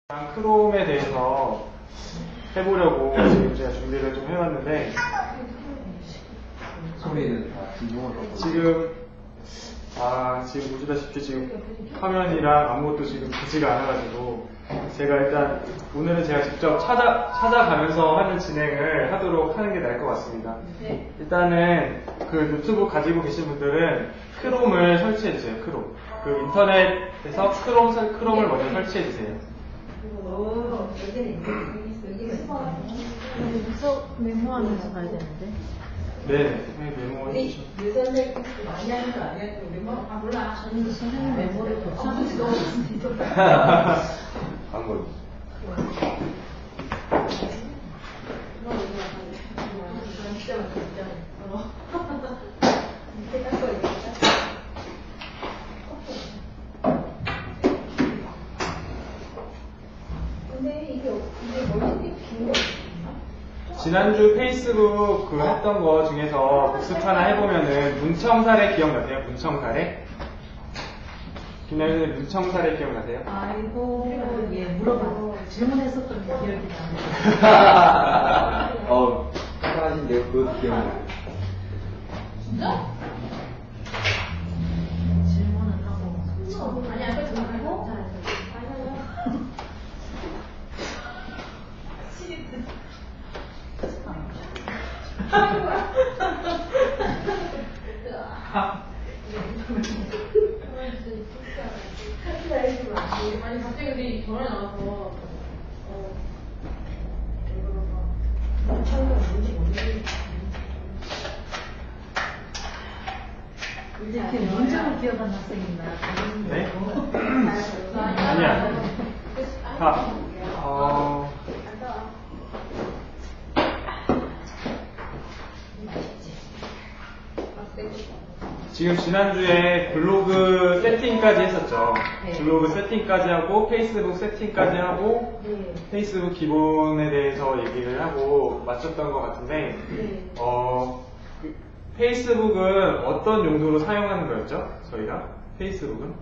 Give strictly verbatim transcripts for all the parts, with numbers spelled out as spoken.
크롬에 대해서 해보려고 지금 제가 준비를 좀 해봤는데 소리는 다 진동을 지금 아 지금 보시다시피 지금 화면이랑 아무것도 지금 보지가 않아가지고 제가 일단 오늘은 제가 직접 찾아, 찾아가면서 하는 진행을 하도록 하는 게 나을 것 같습니다. 네. 일단은 그 노트북 가지고 계신 분들은 크롬을 설치해주세요. 크롬. 그 인터넷에서 크롬, 설- 크롬을 먼저 설치해주세요. 오, 여기는 여기 여기 스파. 여기서 메모하면서 가야 되는데. 네, 메모해 우리 주시면. 유 선생님 많이 하는 거 아니야? 우리 뭐? 아 몰라. 저는 선생님 메모를 아, 독서하고 무슨 너무 진짜. 광고. 진짜 많다, 진짜. 어. 이렇게 닦고 있겠다. 근데 이게 이게 멀티 빈거 없나? 지난주 페이스북 그 했던 거 중에서 복습 하나 해보면은 문청사례 기억나세요? 문청사례? 김나연 선생님 문청사례 기억나세요? 아이고, 예, 물어봐. 질문했었던 게 기억이 나네. 어, 하신데요? 그것도 기억나요. 진짜? 질문을 하고. 아니 아까 전화하고? 아니 갑자기 근데 전화 나와서 어 이렇게 문제로 기억한 학생 있나? 네? 아니야. 자, 어, 지금 지난주에 블로그 세팅까지 했었죠. 네. 블로그 세팅까지 하고 페이스북 세팅까지 하고 네. 페이스북 기본에 대해서 얘기를 하고 마쳤던 것 같은데 네. 어, 그 페이스북은 어떤 용도로 사용하는 거였죠? 저희가? 페이스북은?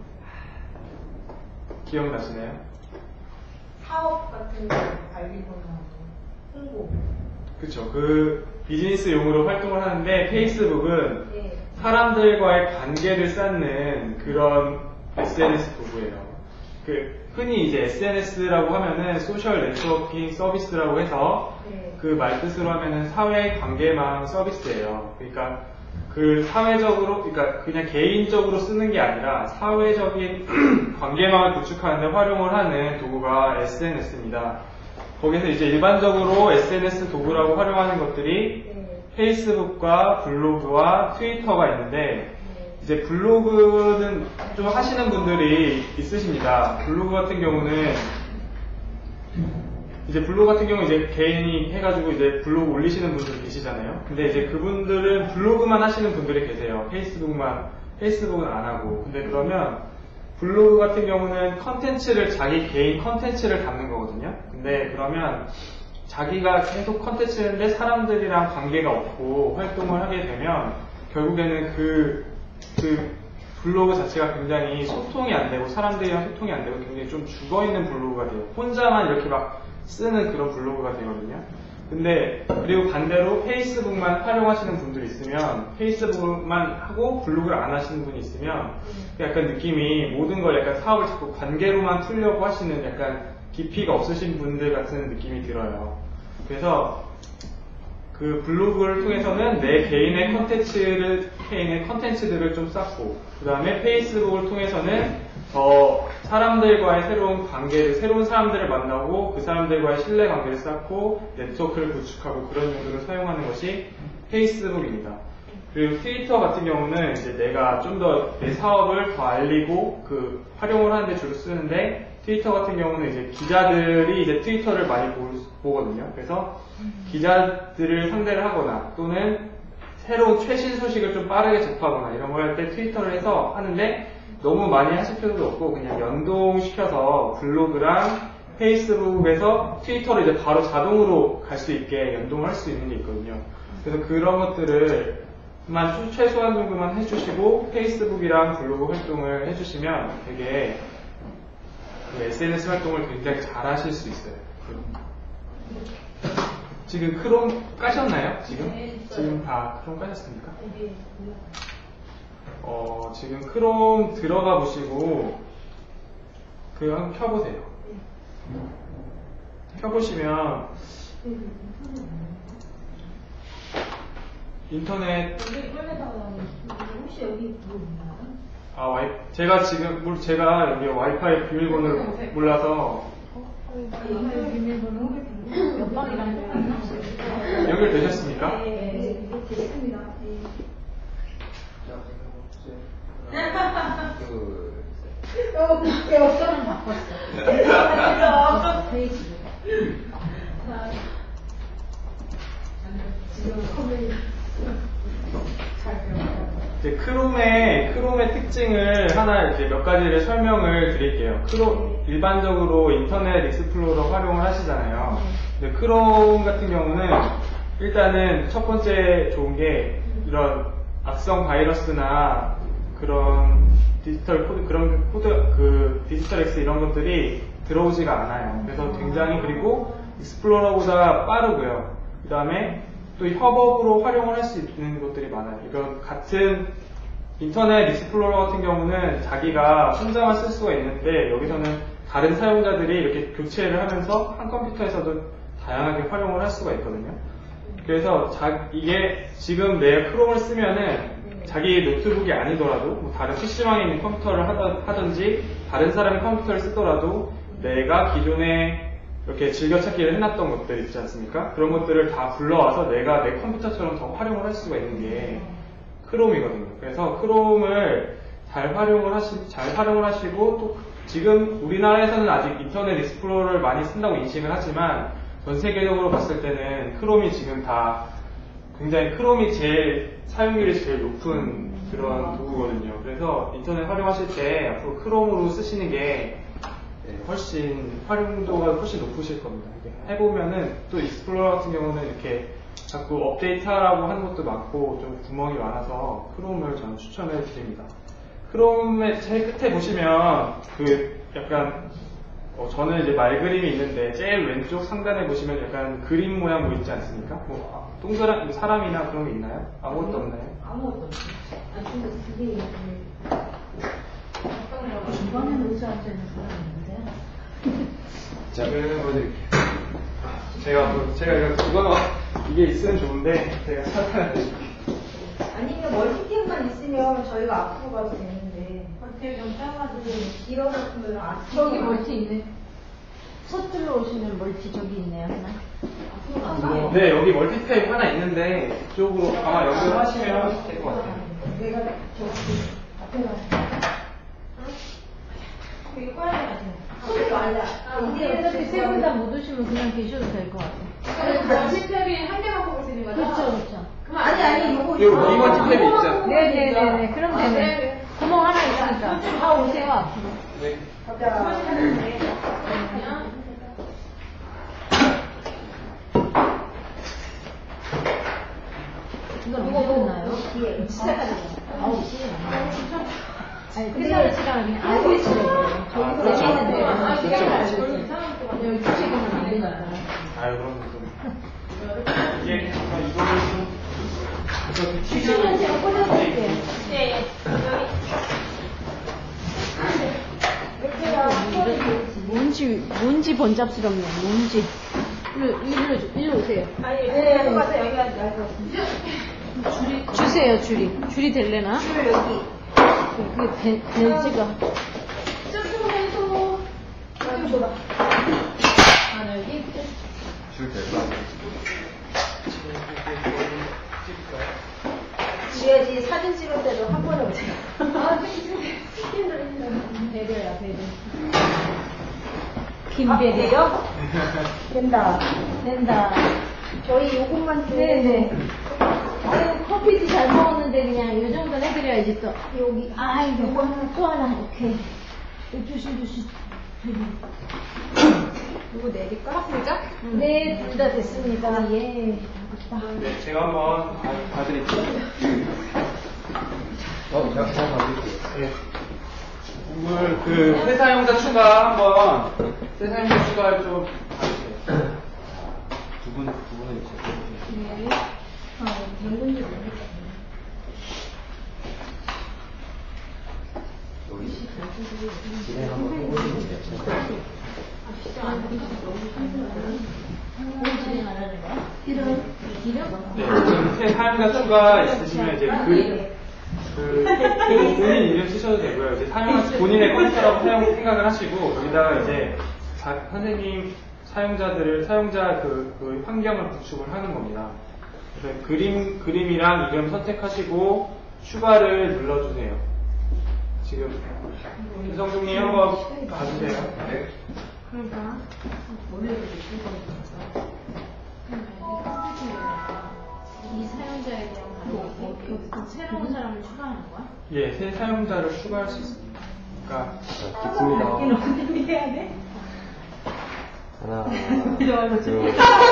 기억나시나요? 사업 같은 거 알리거나 홍보. 그쵸. 그 비즈니스용으로 활동을 하는데 페이스북은 네. 사람들과의 관계를 쌓는 그런 에스엔에스 도구예요. 그 흔히 이제 에스엔에스라고 하면은 소셜 네트워킹 서비스라고 해서 네. 그 말뜻으로 하면은 사회 관계망 서비스예요. 그러니까 그 사회적으로, 그러니까 그냥 개인적으로 쓰는 게 아니라 사회적인 관계망을 구축하는 데 활용을 하는 도구가 에스엔에스입니다. 거기서 이제 일반적으로 에스엔에스 도구라고 활용하는 것들이 네. 페이스북과 블로그와 트위터가 있는데 네. 이제 블로그는 좀 하시는 분들이 있으십니다. 블로그 같은 경우는 이제 블로그 같은 경우 이제 개인이 해가지고 이제 블로그 올리시는 분들이 계시잖아요. 근데 이제 그분들은 블로그만 하시는 분들이 계세요. 페이스북만, 페이스북은 안 하고. 근데 그러면 블로그 같은 경우는 컨텐츠를 자기 개인 컨텐츠를 담는 거거든요. 근데 그러면 자기가 계속 컨텐츠인데 사람들이랑 관계가 없고 활동을 하게 되면 결국에는 그, 그 블로그 자체가 굉장히 소통이 안 되고 사람들이랑 소통이 안 되고 굉장히 좀 죽어있는 블로그가 돼요. 혼자만 이렇게 막 쓰는 그런 블로그가 되거든요. 근데 그리고 반대로 페이스북만 활용하시는 분들이 있으면 페이스북만 하고 블로그를 안 하시는 분이 있으면 약간 느낌이 모든 걸 약간 사업을 자꾸 관계로만 풀려고 하시는 약간 깊이가 없으신 분들 같은 느낌이 들어요. 그래서 그 블로그를 통해서는 내 개인의 컨텐츠를, 개인의 컨텐츠들을 좀 쌓고, 그 다음에 페이스북을 통해서는 더 사람들과의 새로운 관계를, 새로운 사람들을 만나고 그 사람들과의 신뢰 관계를 쌓고 네트워크를 구축하고 그런 용도로 사용하는 것이 페이스북입니다. 그리고 트위터 같은 경우는 이제 내가 좀 더 내 사업을 더 알리고 그 활용을 하는데 주로 쓰는데 트위터 같은 경우는 이제 기자들이 이제 트위터를 많이 보, 보거든요. 그래서 기자들을 상대를 하거나 또는 새로운 최신 소식을 좀 빠르게 접하거나 이런 걸 할 때 트위터를 해서 하는데 너무 많이 하실 필요도 없고 그냥 연동시켜서 블로그랑 페이스북에서 트위터를 이제 바로 자동으로 갈 수 있게 연동할 수 있는 게 있거든요. 그래서 그런 것들을 만 최소한 정도만 해주시고 페이스북이랑 블로그 활동을 해주시면 되게 그 에스엔에스 활동을 굉장히 잘 하실 수 있어요. 지금 크롬 까셨나요? 지금? 네, 있어요. 지금 다 크롬 까셨습니까? 네. 어, 지금 크롬 들어가 보시고 그 한번 켜보세요. 켜보시면 인터넷 여기 꺼내다가 혹시 여기 뭐 있나요? 아 와이 제가 지금 물 제가 여기 와이파이 비밀번호를 몰라서 연결 비밀번호 몇 번이라는 거 연결되셨습니까? 네, 이렇게 됐습니다. 네. 둘, 어, 네, 는 바꿨어. 페이지를. 지금 컴퓨터 잘 배웠어요. 이제 크롬의 크롬의 특징을 하나 이제 몇 가지를 설명을 드릴게요. 크롬 일반적으로 인터넷 익스플로러 활용을 하시잖아요. 근데 크롬 같은 경우는 일단은 첫 번째 좋은 게 이런 악성 바이러스나 그런 디지털 코드 그런 코드 그 디지털 X 이런 것들이 들어오지가 않아요. 그래서 굉장히 그리고 익스플로러보다 빠르고요. 그 다음에 또 협업으로 활용을 할 수 있는 것들이 많아요. 이건 같은 인터넷 익스플로러 같은 경우는 자기가 혼자만 쓸 수가 있는데 여기서는 다른 사용자들이 이렇게 교체를 하면서 한 컴퓨터에서도 다양하게 활용을 할 수가 있거든요. 그래서 자, 이게 지금 내 크롬을 쓰면은 자기 노트북이 아니더라도 뭐 다른 피시방에 있는 컴퓨터를 하던, 하든지 다른 사람의 컴퓨터를 쓰더라도 내가 기존에 이렇게 즐겨찾기를 해놨던 것들 있지 않습니까? 그런 것들을 다 불러와서 내가 내 컴퓨터처럼 더 활용을 할 수가 있는 게 크롬이거든요. 그래서 크롬을 잘 활용을 하시, 잘 활용을 하시고 또 지금 우리나라에서는 아직 인터넷 익스플로러를 많이 쓴다고 인식을 하지만 전 세계적으로 봤을 때는 크롬이 지금 다 굉장히 크롬이 제일 사용률이 제일 높은 그런 도구거든요. 그래서 인터넷 활용하실 때 앞으로 크롬으로 쓰시는 게 훨씬 활용도가 훨씬 높으실 겁니다. 이게 해보면은 또 익스플로러 같은 경우는 이렇게 자꾸 업데이트하라고 하는 것도 많고 좀 구멍이 많아서 크롬을 저는 추천해 드립니다. 크롬의 제일 끝에 보시면 그 약간 어, 저는 이제 말 그림이 있는데 제일 왼쪽 상단에 보시면 약간 그림 모양 뭐 있지 않습니까? 뭐 동그란 뭐 사람이나 그런 게 있나요? 아무것도 없나요? 아무것도 없어. 아, 근데 그게 중간에 놓지 않는 사람이 있는데. 자, 보여드릴게요. 제가 뭐 제가 이거 그거 이게 있으면 좋은데 제가 찾아야 돼. 아니면 멀티탭만 있으면 저희가 앞으로 가도 되는데 어떻게 좀 짜가지고 길어졌으면 앞으로 저기 가- 멀티 있네. 서툴러 오시면 멀티 저기 있네요, 하나. 앞으로 가서 네 여기 멀티탭 하나 있는데 그쪽으로 아마 연결하시면 될 것 같아요. 내가 저기 앞에 가서 되게 꺼야 돼. 손이 말라. 근데 어차피 세 분 다 못 오시면 그냥 계셔도 될 것 같아요. 멀티탭이 한 개만 뽑을 수 있는 거죠? 그렇죠, 그렇죠. 그럼 아니 아니 요거 여기 멀티탭이 있죠? 네네네네. 그럼 아, 되네. 네. 구멍 하나 있으니까. 다 오세요, 앞으로. 네. 가자. 그냥 이건 언제 끝나요? 뒤에 시작하죠. 아홉 시. 아니, 끝나는 시간은 그냥 아홉 시에 아, 저기서 그렇죠. 얘기하는데 아, 시간을 시간을 알고 알고 있어요. 이상한 거 여기 두 시간은 안 되니까. 아유 그럼 좀 이게 정말 이거를 좀 어차피 시간은 제가 꽂아드릴게요. 네, 뭔지, 뭔지 번잡스럽네, 뭔지. 일로, 일로, 일로 오세요. 아니 네 똑같아 여기 앉아. 줄이, 주세요, 줄이. 줄이 될래나? 줄 여기. 그, 벤, 벤츠가. 점프해서 여기 줘봐. 아, 여기? 줄 될까? 그래야지 사진 찍을 때도 한 번에 오세요. 아, 지금 배려야, 배려. 아, 김배려. 돼요? 된다. 된다. 저희 요것만 좀 네네. 아유, 커피도 잘 먹었는데 그냥 요 정도는 해드려야지 또. 여기 아, 이거 하나, 또 하나. 오케이. 조심, 조심. 이거 내릴까? 진짜? 네, 둘 다 됐습니다. 예. 네, 제가 한번 봐- 봐드릴게요. 어, 제가 그냥 가볼게요. 네. 구글 그 새 사용자 추가 한번 새 사용자 추가 좀 봐주세요. 두 분, 두 분은 이제. 네. 아, 누군지 모르겠네. 여기 진행 한번 해보시면 돼요. 뭘 진행 안 하는 거야? 이런. 네, 지금 새 사용자 추가 있으시면 이제 그, 그, 그 본인 이름 쓰셔도 되고요. 이제 사용 본인의 컴퓨터라고 사용, 생각을 하시고 여기다가 이제 자, 선생님 사용자들을 사용자 그, 그 환경을 구축을 하는 겁니다. 그래서 그림 그림이랑 이름 선택하시고 추가를 눌러주세요. 지금 김성중님 한번 봐주세요. 네. 그러니까 이 사용자에 대한 반응이 새로운 사람을 추가하는 거야? 예, 새 사용자를 추가할 수 있습니다. 그러니까 자, 듣습니다. 어떻게 해야 돼? 하나, 이러면서 둘,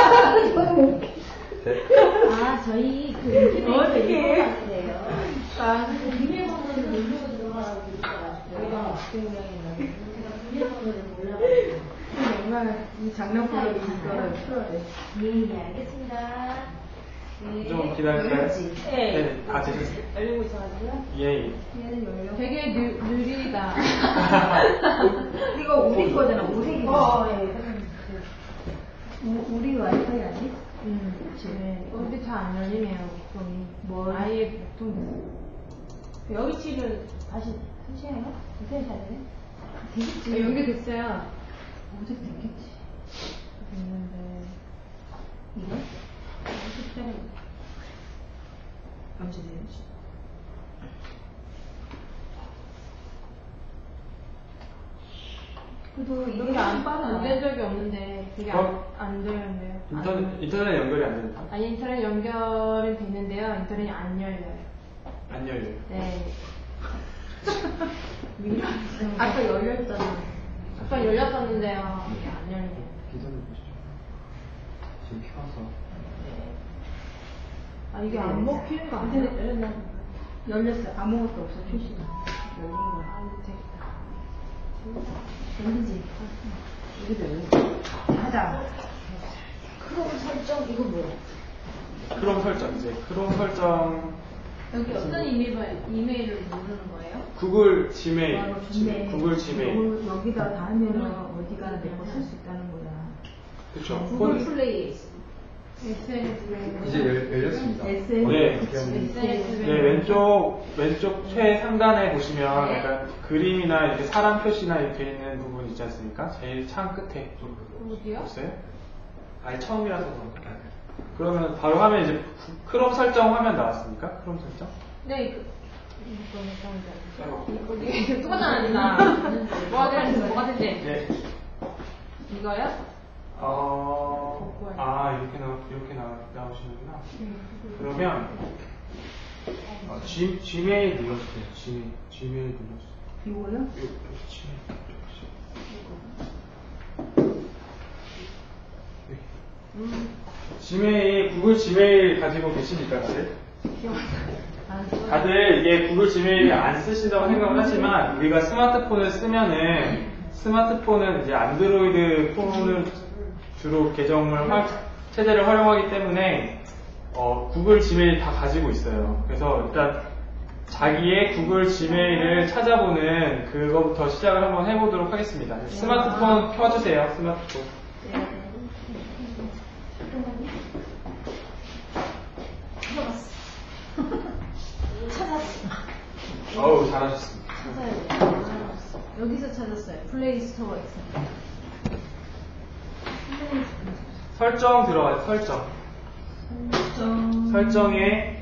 셋. 아 저희 그 인터넷 어떻게 해? 같은데요. 아, 비밀번호를 누르고 들어가라고 그러더라고요. 여기가 비밀번호를 비밀번호를 몰라가지고. 정말 이 장난꾸러기 이거를 풀어야 돼. 예, 예, 알겠습니다. 네. 좀 기다릴까요? 네. 네, 다 되셨어요. 열리고 있어가지고요. 예, 예. 얘는 열려. 되게 느, 느리다. 이거 우리 거잖아, 우리 거. 어, 예. 우- 우리 와이파이 아니? 음, 네. 근데 잘 안 열리네요, 목통이. 뭐? 아예 목통이. 여기 칩을 다시 설치해요? 어떻게 해야 되네? 되겠지. 연결됐어요. 어제 됐겠지. 됐는데. 이거? 설치를 언제 되지? 그래도 이게 이게 안, 빠르다. 네. 안된 적이 없는데, 그게 어? 안, 안 되는데요. 인터넷, 인터넷 연결이 안 됩니다. 아니, 인터넷 연결은 됐는데요. 인터넷이 안 열려요. 안 열려요. 네. 아까 열렸잖아. 아까 열렸었는데요. 이게 안 열려요. 기존을 보시죠. 지금 켜서. 아, 이게 안 먹히는 거 아니야? 인터넷 열렸나? 열렸어. 아무것도 없어, 표시가. 열린 거야. 아, 되겠다. 열리지? 이게 열려. 하자. 크롬 설정, 이거 뭐야? 크롬 설정, 이제 크롬 설정, 여기 어떤 이메일, 이메일을 누르는 거예요? 구글 지메일, 바로 좋네. 구글 지메일. 이거 여기다 다 하면은 어디가 내 거 쓸 수 있다는 거야. 그쵸. 구글 폰- 플레이. 에스엔에스에. 이제 열, 열렸습니다. 에스엔에스. 네. 에스엔에스에. 네, 왼쪽, 왼쪽 최상단에 보시면 네. 약간 그림이나 이렇게 사람 표시나 이렇게 있는 부분 있지 않습니까? 제일 창 끝에. 어디요? 보세요? 아니, 처음이라서 그런가. 그러면 바로 화면 이제 크롬 설정 화면 나왔습니까? 크롬 설정? 네, 그, 이거 어디 똑같잖아. 뭐가 되는지 뭐가 되는지. 네. 이거요? 어, 아, 이렇게 나, 이렇게 나, 나오시는구나. 그러면, 어, 지, 지메일 눌러주세요. 지메일, 지메일 눌러주세요. 이거요? 요, 요, 지메일. 네. 지메일, 구글 지메일 가지고 계십니까, 다들? 다들 이게 구글 지메일 안 쓰신다고 생각을 하지만, 우리가 스마트폰을 쓰면은, 스마트폰은 이제 안드로이드 폰을 주로 계정을, 활- 체제를 활용하기 때문에, 어, 구글 지메일 다 가지고 있어요. 그래서 일단, 자기의 구글 지메일을 찾아보는 그거부터 시작을 한번 해보도록 하겠습니다. 스마트폰 켜주세요, 스마트폰. 어우, 잘하셨습니다. 여기서 찾았어요. 플레이 스토어에서. 설정 들어가요, 설정. 좀. 설정에,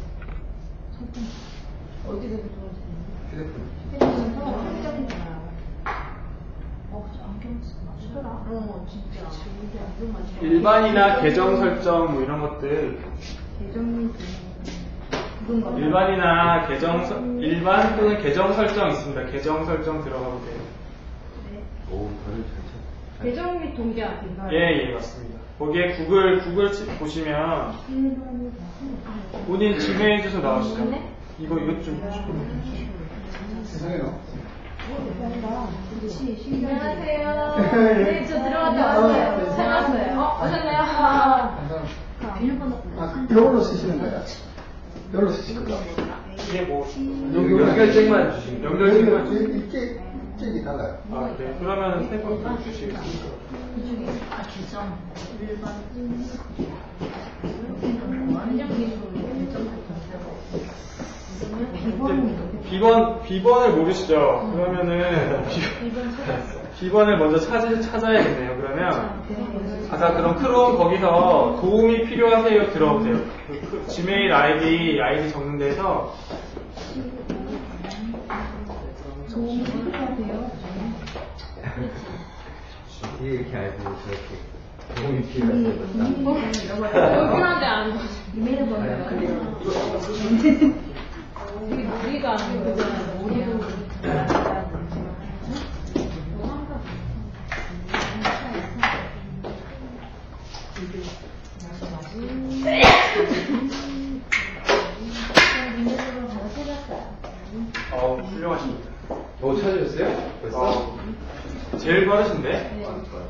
어디서 들어오지? 휴대폰. 핸드폰 설정이잖아. 어, 안경 맞추더라. 어, 진짜. 근데 안경 맞추 일반이나 계정 설정, 뭐 이런 것들. 계정이 그건 거. 일반이나 계정, 설- 일반 또는 계정 설정 있습니다. 계정 설정 들어가도 돼요. 오, 별을 잘 쳤. 계정 및 동기화. 예, 예, 맞습니다. 거기에 구글, 구글 치- 보시면, 본인 지메일 주소 나오시죠? 이거, 이거 좀, 세상에요. 안녕하세요. 네, 저 들어갔다 왔어요. 찾았어요. 어, 오셨네요. 아, 아, 이걸로 쓰시는 거예요? 이걸로 쓰시는 거예요? 이게 뭐 연결책만 주시면 연결책만 이게 책이 달라요. 아, 네. 그러면 스태프분 주시겠습니까? 아, 개점. 일반. 완전 기술로 개점 이제 비번, 비번을 모르시죠? 그러면은, 비, 번을 먼저 찾, 찾아야겠네요. 그러면, 아까 그럼 크롬 거기서 도움이 필요하세요? 들어오세요. 그, 그, 지메일 아이디, 아이디 적는 데서, 도움이 필요하세요. 이게 이렇게 알고 저렇게 도움이 필요해서 여긴 한데 안 이메일 번호요. 되게 놀이가 안 되잖아요. 놀이도. 어, 훌륭하십니다. 뭐 찾으셨어요? 벌써? 어, 제일 빠르신데?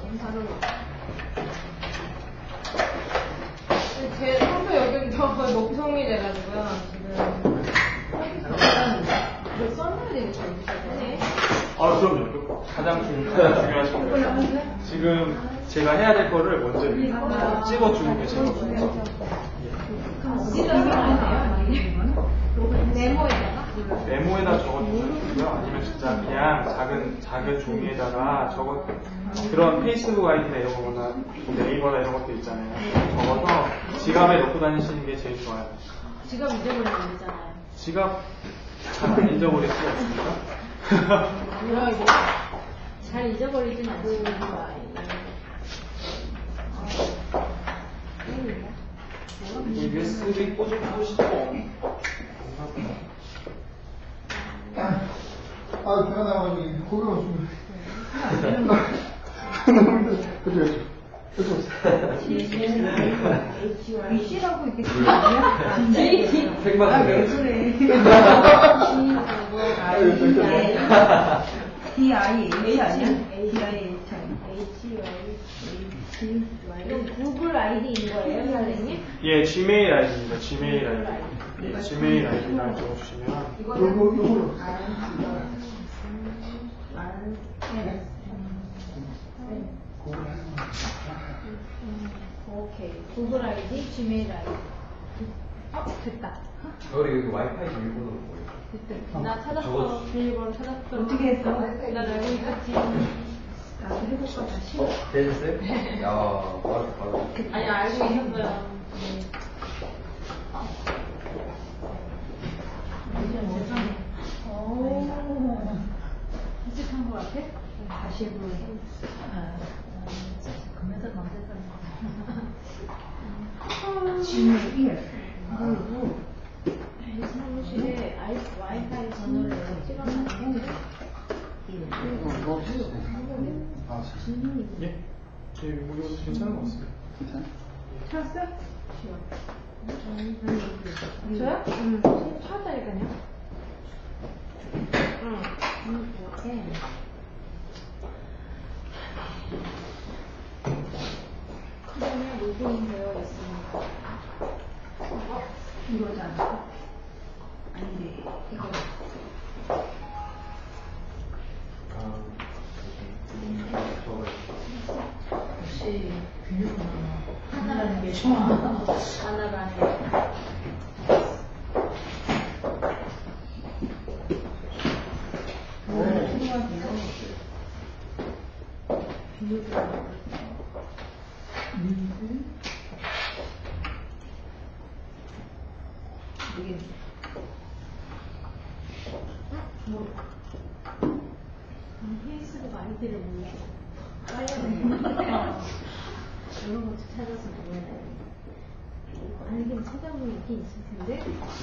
제 평소 여기는 저 거의 목성이 돼가지고요. 지금. 이거 써놔야 되겠죠, 네. 아, 그럼요. 가장 중요하신 거예요. 지금 제가 해야 될 거를 먼저 찍어주고 계시거든요. 어디다 써야 돼요? 네모에다가? 메모에다 적어주셔도 되고요. 아니면 진짜 그냥 작은, 작은 종이에다가 적어, 그런 페이스북 아이디나 이런 거나 네이버나 이런 것도 있잖아요. 적어서 지갑에 넣고 다니시는 게 제일 좋아요. 지갑 잊어버리면 안 되잖아요. 지갑 잘 안 잊어버릴 수가 없습니까? 뭐야, 이거? 잘 잊어버리진 않습니다. 유에스비 꽂아보고 싶어. 아, 배가 나가지고 고개가 좀. 너무 힘들어. 그죠? 위시라고 이렇게 쓰는 거야? 색만 아, 왜 그래요. 그래? D I H 아니야? D I H 이건 구글 아이디인 거예요, 선생님? 예, 지메일 아이디입니다. 지메일 아이디. 예, 지메일 아이디를 적어주시면. 요거, 요거로. 오케이. 구글 아이디, 지메일 아이디. 어, 됐다. 우리 여기 와이파이 비밀번호로 뭐예요? 됐다. 나 찾았어. 비밀번호 찾았어. 어떻게 했어? 나 알고 있었지. 나도 해볼까 다시? 어, 됐어요? 야, 바로, 바로. 아니, 알고 있었어요. 비슷한 거 같아? 다시 해보고. 금에서 감사합니다. 지금 일. 그리고 사무실에 아이- 와이파이 전화를 찍어놨는데 아, 예? 예, 이거 괜찮은 것 같습니다. 찾았어요? 저요? 응. 지금 찾았다니까요. 응. 응, 이렇게. 크롬에 로그인 되어 있습니다. 이거잖아. 아닌데 이거. 아, 저거. 역시 비밀번호 하나라는 게 좋아. 하나가 아니라. 이게 뭐. 페이스북 아이디를 몰라. 빨리 이런 것도 찾아서 보면은 알긴 찾아보면 있긴 있을 텐데.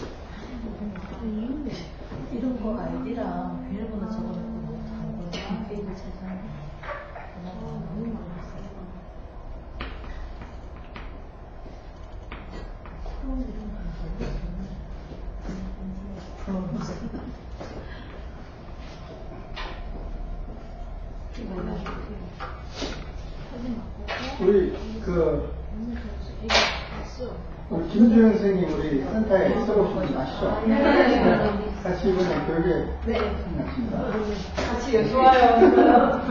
음, 이런 거 아이디랑 비밀번호 적어놓고 한 거야. 게임을 찾아. 너무 많았어요. 우리 그 우리 김주영 선생님 우리 센터에 써보신 분 아시죠? 네. 같이 이번에 교육에 네. 끝났습니다. 같이 좋아요.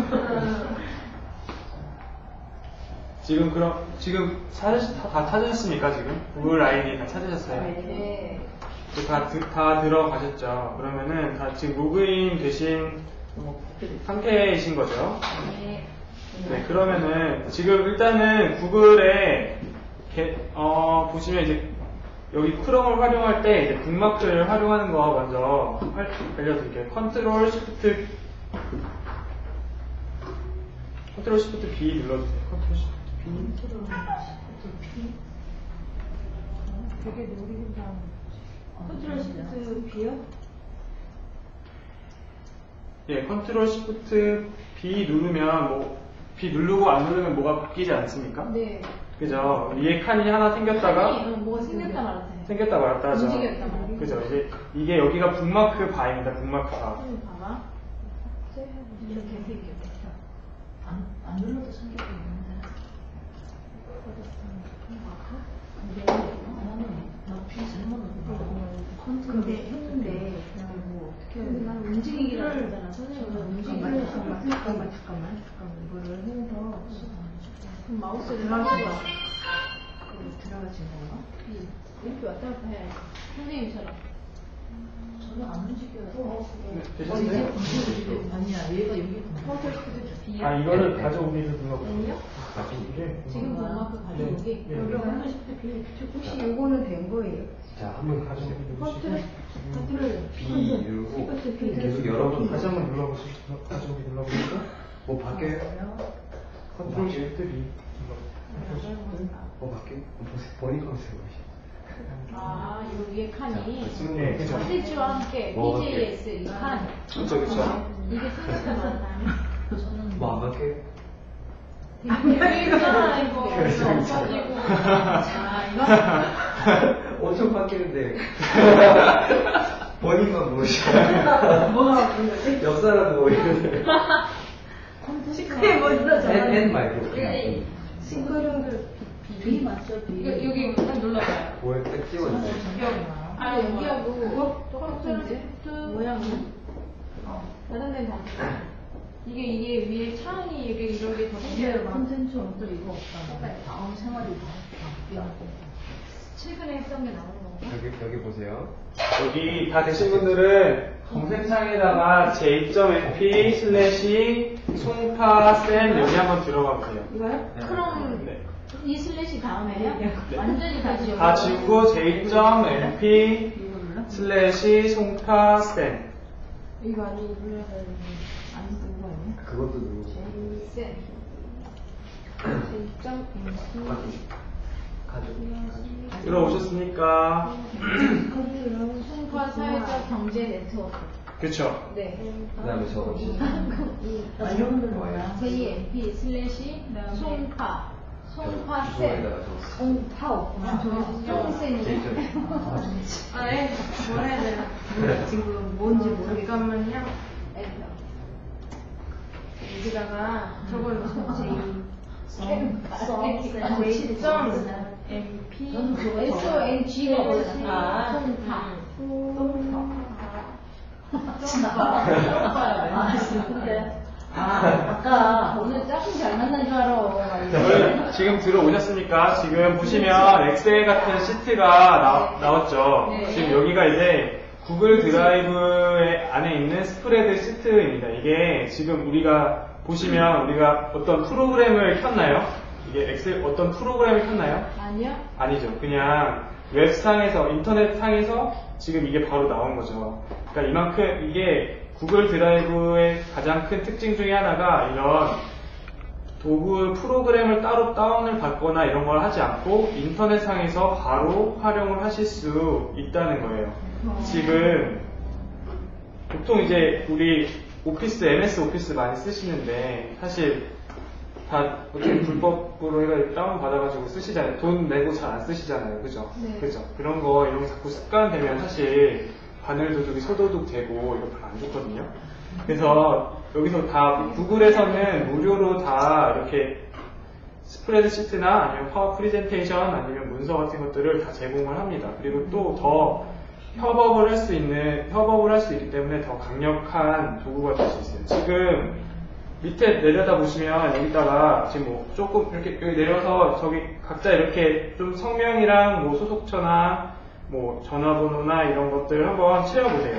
지금 그럼 지금 찾으, 다, 다 찾으셨습니까 지금? 구글 아이디 다 찾으셨어요? 네. 다, 드- 다 들어가셨죠? 그러면은 다 지금 로그인 되신 상태이신 거죠? 네. 네, 그러면은 지금 일단은 구글에 게- 어, 보시면 이제 여기 크롬을 활용할 때 이제 북마크를 활용하는 거 먼저 할- 알려드릴게요. 컨트롤 시프트 컨트롤 시프트 B 눌러주세요. 컨트롤 시프트 B. 되게 노리는다. 컨트롤 시프트 B요? 예, 컨트롤 시프트 B 누르면 뭐 B 누르고 안 누르면 뭐가 바뀌지 않습니까? 네. 그죠? 위에 칸이 하나 생겼다가 아니, 어, 뭐가 생겼다 말았다. 생겼다 말았다 하죠. 움직였다 말았다. 그죠? 이제 이게 여기가 북마크 바입니다. 북마크 바. 음, 봐봐. 이렇게 생겼다. 안, 안 눌러도 생각이 있는데. 근데 안 하네. 나 피 잘못 눌렀어. 근데 했는데 그냥 뭐 어떻게 해야 난 움직이기를 하잖아. 선생님은 움직이기를 잠깐만 잠깐만 잠깐만 잠깐만 이거를 해서 그럼 마우스를 들어가서 들어가진 거야? 이렇게 왔다 갔다 해야지. 선생님처럼. 저는 안 움직여요. 네, 어, 되셨어요? 이제 아니야, 얘가 여기 컨트롤 시프트 B. 아 이거를 가져오기서 눌러보세요. 아니요? 가져오기. 지금 본마크 가져오기. 네. 여기 컨트롤 시프트 B. 혹시 요거는 된 거예요? 자, 한번 가져오기 컨트롤 누르시고 컨트롤 B 누르고 시프트 B. 계속 열어보세요. 다시 한번 눌러보시고 가져오기 눌러보시고 뭐 바뀌어요? 컨트롤 시프트 B. 뭐 바뀌어요? 보니까 보세요. 아, 이 위에 칸이 네, 그죠. 스티치와 함께 뭐 피제이에스 이 칸. 그쵸, 그쵸. 이게 생각나나요? 저는 뭐 안 바뀌어요? 여기 있잖아, 이거. 없어지고. 아, 이거? 엄청 바뀌는데 본인만 모르셔. 뭐가 바뀐 거지? 옆 사람도 모르는데. 시크릿 뭐 눌러줘. N, N 말고 싱크로율 B 맞죠? B. 여기, 여기 딱 눌러봐요. 뭐에 딱 찍어주세요. 아, 여기하고 어? 똑같은데? 모양이? 어. 다른 데는 다 이게, 이게 위에 창이 이게 이렇게 더 이게 생겨요. 콘텐츠 또 이거 없잖아. 다음 생활이 바뀌어. 최근에 했던 게 나오는 건가? 여기 여기 보세요. 여기 다 되신 분들은 검색창에다가 제이.mp 슬래시 송파센 여기 한번 들어가 보세요. 이거요? 그럼 네. 이 슬래시 다음에요? 네. 완전히 다 지워. 다 지우고 제이.mp 이거 눌러? 슬래시 송파센. 이거 아니 눌러야 되는데 안 쓴 거 아니야? 그것도 누르고. 셋. 제이.mp 가져. 들어오셨습니까? 송파 사회적 경제 네트워크. 그쵸? 네. 그다음에 저거 완료는 뭐야? 제이엠피 슬래시 송파 송파센 주소에다가 적었어. 송파 없구나. 송센이. 아, 예. 뭘 해야 되나? 지금 뭔지 모르겠어. 잠깐만요. 여기다가 저걸 제이 제이.mp 에스오엔지가 뭐였나? 송파. 아, 근데. 아, 아까 오늘 짝꿍 잘 만난 줄 알아. 지금 들어오셨습니까? 지금 보시면 엑셀 같은 시트가 나, 나왔죠? 네. 지금 여기가 이제 구글 드라이브 안에 있는 스프레드 시트입니다. 이게 지금 우리가 보시면 우리가 어떤 프로그램을 켰나요? 이게 엑셀 어떤 프로그램을 켰나요? 아니요? 아니죠. 그냥 웹상에서, 인터넷상에서 지금 이게 바로 나온 거죠. 그러니까 이만큼 이게 구글 드라이브의 가장 큰 특징 중에 하나가 이런 도구 프로그램을 따로 다운을 받거나 이런 걸 하지 않고 인터넷상에서 바로 활용을 하실 수 있다는 거예요. 지금 보통 이제 우리 오피스, 엠에스 오피스 많이 쓰시는데 사실 다 어떻게 불법으로 해가 다운 받아가지고 쓰시잖아요. 돈 내고 잘 안 쓰시잖아요. 그죠? 네. 그죠? 그런 거 이런 거 자꾸 습관되면 사실 바늘 도둑이 소도둑 되고 이거 별로 안 좋거든요. 그래서 여기서 다 구글에서는 무료로 다 이렇게 스프레드시트나 아니면 파워 프리젠테이션 아니면 문서 같은 것들을 다 제공을 합니다. 그리고 또 더 협업을 할 수 있는, 협업을 할 수 있기 때문에 더 강력한 도구가 될 수 있어요. 지금 밑에 내려다 보시면 여기다가 지금 뭐 조금 이렇게 여기 내려서 저기 각자 이렇게 좀 성명이랑 뭐 소속처나 뭐 전화번호나 이런 것들 한번 채워보세요.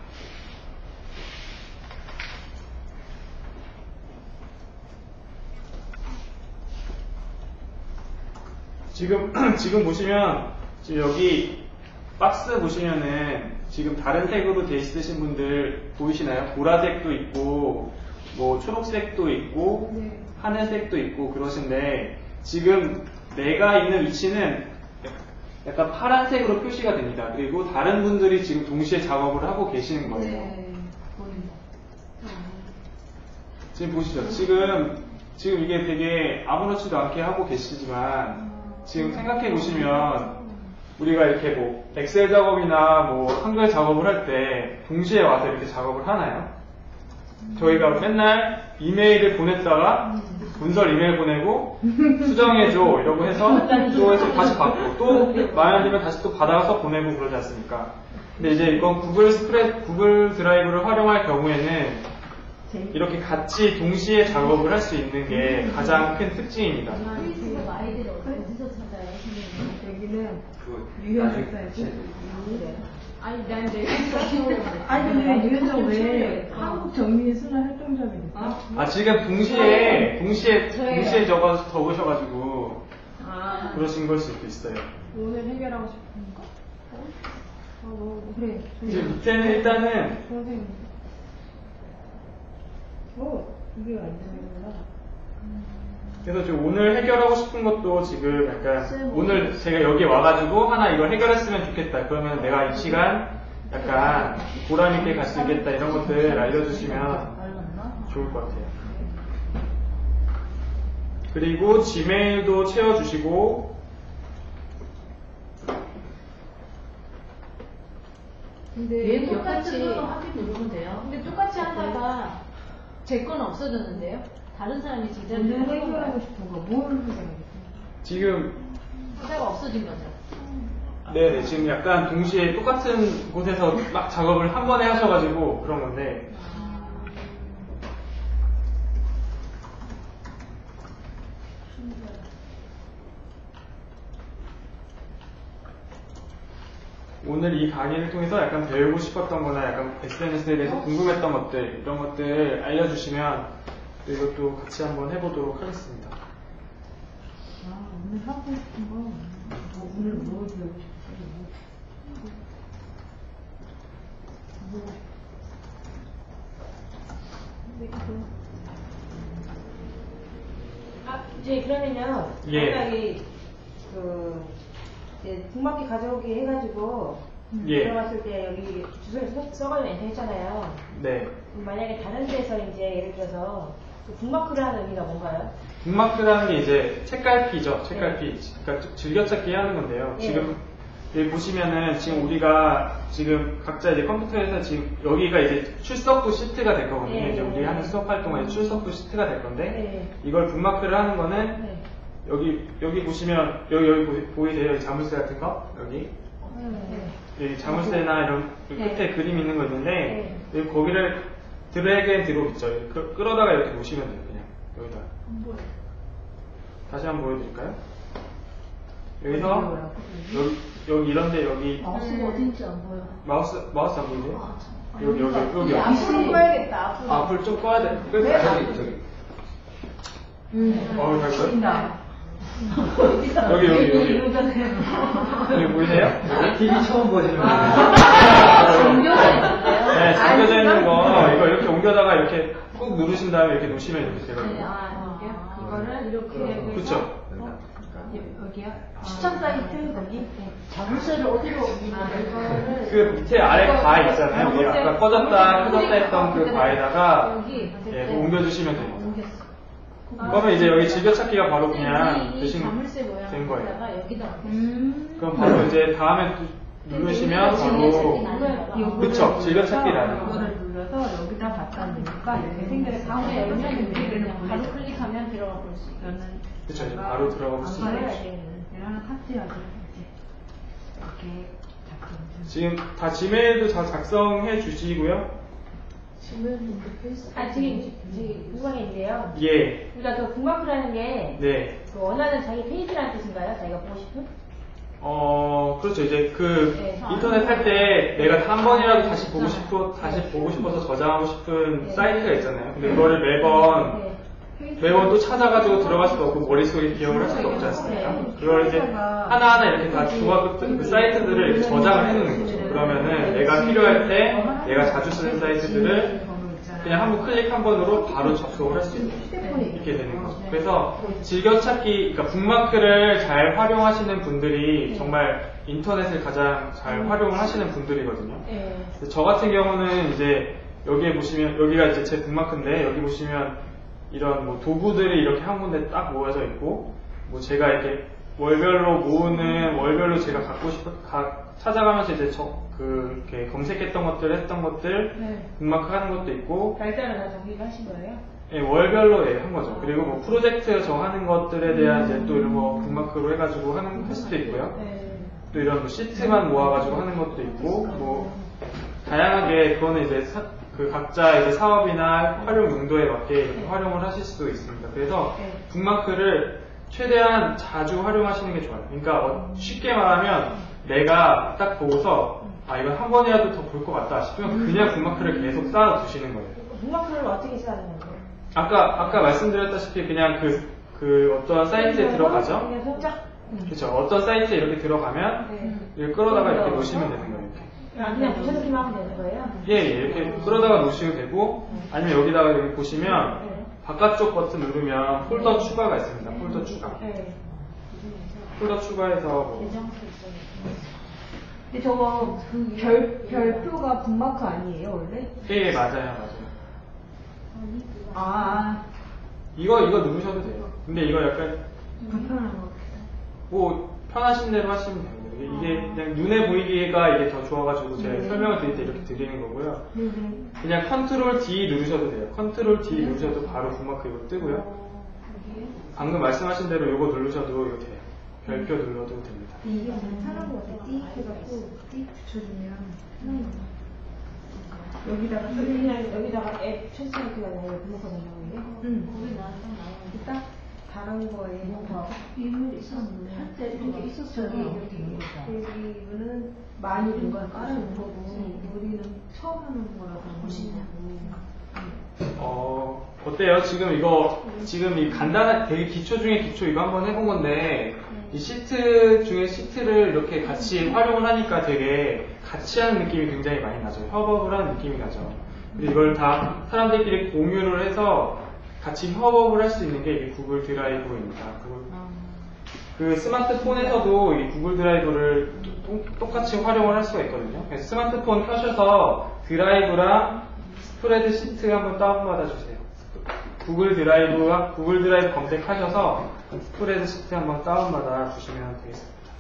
지금 지금 보시면 지금 여기 박스 보시면은 지금 다른 색으로 돼 있으신 분들 보이시나요? 보라색도 있고 뭐 초록색도 있고 네. 하늘색도 있고 그러신데 지금 내가 있는 위치는 약간 파란색으로 표시가 됩니다. 그리고 다른 분들이 지금 동시에 작업을 하고 계시는 거예요. 네. 보인다. 지금 보시죠. 지금 지금 이게 되게 아무렇지도 않게 하고 계시지만 지금 생각해 보시면 우리가 이렇게 뭐 엑셀 작업이나 뭐 한글 작업을 할 때 동시에 와서 이렇게 작업을 하나요? 저희가 맨날 이메일을 보냈다가 문서를 이메일 보내고 수정해줘 이러고 해서 또 해서 다시 받고 또 마음에 안 들면 다시 또 받아서 보내고 그러지 않습니까? 근데 이제 이건 구글 스프레 구글 드라이브를 활용할 경우에는 이렇게 같이 동시에 작업을 할 수 있는 게 가장 큰 특징입니다. 페이스북 아이디를 어디서 찾아요, 선생님? 여기는 그 유연했어야지. 아니, 난 내가 아니 근데 유연정 왜 한국 정리의 순환 활동점이니까? 아 지금 동시에 동시에 저예요. 동시에 적어 적으셔가지고 아, 그러신 걸 수도 있어요. 오늘 해결하고 싶은 거? 어, 뭐, 그래. 이제 밑에는 일단은 선생님. 어, 이게 안 되는구나. 그래서 지금 오늘 해결하고 싶은 것도 지금 약간 오늘 제가 여기 와가지고 하나 이걸 해결했으면 좋겠다. 그러면 내가 이 시간 약간 보람 있게 갈 수 있겠다 이런 것들 알려주시면 좋을 것 같아요. 그리고 지메일도 채워주시고 근데 얘는 똑같이 똑같이 하기 누르면 돼요. 근데 똑같이 하다가 제 건 없어졌는데요? 다른 사람이 오늘 제자리를 하는 해결하고 거예요. 싶은 거, 뭘 해결하겠어? 지금 하다가 없어진 거죠. 네 지금 약간 동시에 똑같은 곳에서 막 작업을 한 번에 하셔가지고 그런 건데 오늘 이 강의를 통해서 약간 배우고 싶었던 거나 약간 에스엔에스에 대해서 궁금했던 것들 이런 것들 알려주시면 또 이것도 같이 한번 해보도록 하겠습니다. 아, 오늘 하고 싶은 거, 뭐, 오늘 뭘 배우고 싶어? 뭐, 아, 이제 그러면요. 예. 갑자기 그 이제 북마켓 가져오기 해가지고 예. 들어갔을 때 여기 주소를 써- 써가지고 엔터했잖아요. 네. 그럼 만약에 다른 데서 이제 예를 들어서 그 북마크라는 의미가 뭔가요? 북마크라는 게 이제 책갈피죠. 책갈피. 그러니까 즐겨찾기 하는 건데요. 네. 지금 여기 보시면은 지금 우리가 지금 각자 이제 컴퓨터에서 지금 여기가 이제 출석부 시트가 될 거거든요. 네. 이제 우리 하는 수업 활동은 이제 출석부 시트가 될 건데 네. 이걸 북마크를 하는 거는 네. 여기 여기 보시면 여기 여기 보이- 보이세요? 여기 자물쇠 같은 거 여기 네. 여기 자물쇠나 이런 그 네. 끝에 그림 있는 거 있는데 여기 거기를 드래그 앤 드롭 있죠. 그- 끌어다가 이렇게 놓으시면 돼요. 그냥 여기다. 다시 한번 보여드릴까요? 여기서 여기, 여기 이런데 여기 마우스가 어딘지 안 보여. 마우스 마우스 안 보이세요? 여기 여기 여기 아, 앞으로 꺼야겠다, 앞으로. 앞을 좀 꺼야 돼. 끄- 저기 저기 어, 잘 보여? 보인다. 여기 여기 여기 여기 보이세요? 여기? 티비 처음 보시는 분들 옮겨져 있는데요? 네, 잠겨져 있는 거 이거 이렇게 옮겨다가 이렇게 꾹 누르신 다음에 이렇게 놓으시면 이렇게 네, 되거든요. 아, 이게 이거를 이렇게 해서 그렇죠. 여기야? 추천 사이트 거기 자물쇠를 어디로 옮기면 이거를 그 밑에 아래 바 있잖아요. 우리 아까 꺼졌다 켜졌다 했던 그 바에다가 여기 예, 뭐 옮겨주시면 됩니다. 옮겼어. 그러면 이제 여기 즐겨찾기가 바로 그냥 이- 이 대신 자물쇠 모양을 된 거예요. 여기다가 여기다 옮겼어. 음. 그럼 바로 이제 다음에 또 누르시면 바로 그쵸, 즐겨찾기라는 거. 이거를 눌러서 여기다 갖다 놓으니까 이렇게 생겨서 네, 다음에 열면 그냥 이렇게 바로 클릭하면 들어가 볼 수 있어요. 저는 그쵸, 이제 바로 들어가 볼 수 있는 안 거죠. 봐요. 얘를 하나 탑재하고 이제 이렇게 작성. 지금 다 지메일도 다 작성해 주시고요. 아, 지금, 지금 궁금한 게 있는데요. 예, 그러니까 그 북마크라는 게, 네. 그 원하는 자기 페이지라는 뜻인가요? 자기가 보고 싶은? 어, 그렇죠. 이제 그 네. 인터넷 할 때 내가 한 번이라도 다시 보고 싶어, 다시 보고 싶어서 저장하고 싶은 네. 사이트가 있잖아요. 근데 그거를 매번 네. 매번 또 찾아가지고 들어갈 수도 없고 머릿속에 기억을 할 수도 없지 않습니까? 그걸 이제 하나하나 이렇게 다 조합 그 사이트들을 이렇게 저장을 해놓는 거죠. 그러면은 내가 필요할 때 내가 자주 쓰는 사이트들을 그냥 한 번 클릭 한 번으로 바로 접속을 할 수 있는 이렇게 되는 거죠. 그래서 즐겨찾기, 그러니까 북마크를 잘 활용하시는 분들이 정말 인터넷을 가장 잘 활용을 하시는 분들이거든요. 네. 그래서 저 같은 경우는 이제 여기에 보시면 여기가 이제 제 북마크인데 여기 보시면 이런 뭐 도구들이 이렇게 한 군데 딱 모여져 있고 뭐 제가 이렇게 월별로 모으는 월별로 제가 갖고 싶은 각 찾아가면서 이제 저 그 이렇게 검색했던 것들 했던 것들 네. 북마크 하는 것도 있고 날짜를 다 정리를 하신 거예요? 예, 월별로 예, 한 거죠. 그리고 뭐 프로젝트 정하는 것들에 대한 이제 또 이런 거 북마크로 해가지고 하는 할 수도 있고요. 네. 또 이런 뭐 시트만 모아가지고 하는 것도 있고 뭐 다양하게 그거는 이제 사, 그 각자 이제 사업이나 활용 용도에 맞게 이렇게 활용을 하실 수도 있습니다. 그래서 네. 북마크를 최대한 자주 활용하시는 게 좋아요. 그러니까 어, 쉽게 말하면 내가 딱 보고서 아 이건 한 번이라도 더 볼 것 같다 싶으면 그냥 북마크를 계속 쌓아 두시는 거예요. 북마크를 어떻게 쌓는 거예요? 아까 아까 말씀드렸다시피 그냥 그 그 어떤 사이트에 들어가죠. 그냥 살짝? 그렇죠. 어떤 사이트에 이렇게 들어가면 네. 이렇게 끌어다가 이렇게 놓으시면 되는 거예요. 이렇게. 아, 그냥 붙여넣기만 하면 되는 거예요? 예, 예, 이렇게 끌어다가 놓으시면 되고 아니면 여기다가 여기 보시면 네. 바깥쪽 버튼 누르면 폴더 추가가 있습니다. 폴더 추가. 네. 폴더 추가해서 뭐 근데 저거 별, 별표가 북마크 아니에요 원래? 예, 예, 맞아요, 맞아요. 아, 이거 이거 누르셔도 돼요. 근데 이거 약간 불편한 거. 뭐 편하신 대로 하시면 돼요. 이게, 이게 그냥 눈에 보이기가 이게 더 좋아가지고 제가 설명을 드릴 때 이렇게 드리는 거고요. 그냥 컨트롤 D 누르셔도 돼요. 컨트롤 D 누르셔도 바로 북마크 이거 뜨고요. 방금 말씀하신 대로 이거 누르셔도 이거 돼요. 별표 눌러도 됩니다. 이게 괜찮은 것 같아. 띠 해갖고 띠 붙여주면 편한 거. 여기다가 그냥 여기다가 앱 최소한크가 나요. 북마크 된다고 이게? 응. 거기 나왔던 딱 다른 거에 뭔가 이물 있었는데 한때 이렇게 있었어요. 여기는 많이 뭔가 깔아놓은 거고 우리는 처음 하는 거라고 보시냐고. 어, 어때요? 지금 이거, 지금 이 간단한, 되게 기초 중에 기초 이거 한번 해본 건데, 이 시트 중에 시트를 이렇게 같이 활용을 하니까 되게 같이 하는 느낌이 굉장히 많이 나죠. 협업을 하는 느낌이 나죠. 근데 이걸 다 사람들끼리 공유를 해서 같이 협업을 할 수 있는 게 이 구글 드라이브입니다. 구글, 그 스마트폰에서도 이 구글 드라이브를 또- 똑같이 활용을 할 수가 있거든요. 그래서 스마트폰 켜셔서 드라이브랑 스프레드 시트 한번 다운받아 주세요. 구글 드라이브와 구글 드라이브 검색하셔서 스프레드 시트 한번 다운받아 주시면 되겠습니다.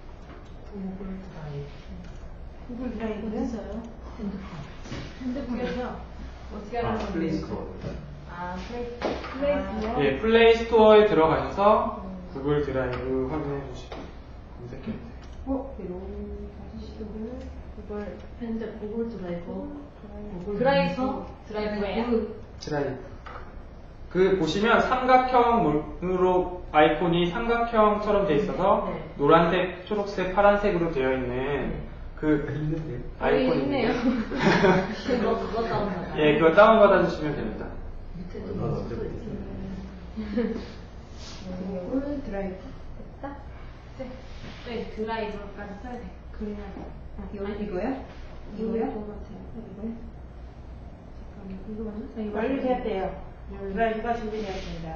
구글 드라이브 했어요? 핸드폰에서 어떻게 아, 하는 건데? 플레이 스토어. 아, 플레이, 플레이스요? 예, 플레이 스토어에 들어가셔서 구글 드라이브 확인해 주시고 검색해 주세요. 어? 구글, 구글, 핸드, 구글 드라이브. 드라이브 드라이브예요? 드라이브. 그 보시면 삼각형으로 아이콘이 삼각형처럼 돼 있어서 네. 노란색, 초록색, 파란색으로 되어 있는 그 있는데. 아이콘이네요. 그거, 그거 다운받아. 예, 그거 다운받아 주시면 됩니다. 얼마나 언제부터 있어요? 구글 드라이브. 됐다? 네. 네, 드라이브까지 써야 돼. 그래야 이거 이거요? 이거요? 이거요? 잠깐만 이거 맞나? 완료되었대요. 드라이브가 준비되었습니다.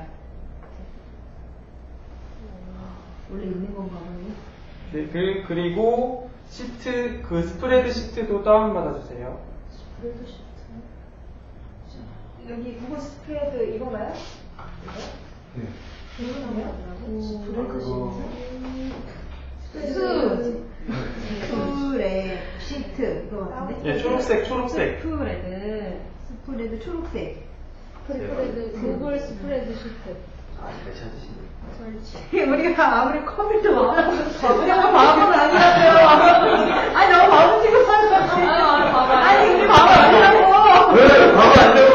원래 있는 건가 봐요. 네, 그, 그리고 시트, 그 스프레드 시트도 다운받아 주세요. 스프레드 시트. 여기 구글 스프레드 이건가요? 네. 이거요? 그거 수 스프레 시트 이거 같은데? 예, 초록색, 초록색. 스프레드 스프레드 초록색. 스프레드, 구글 스프레드 시트. 잘 찾으시네. 우리가 아무리 컴퓨터 우리가 바보는 아니라고요. 아니 너무 바보 취급하는 거지. 아니 우리 바보 아니라고. 왜? 바보 안 되고.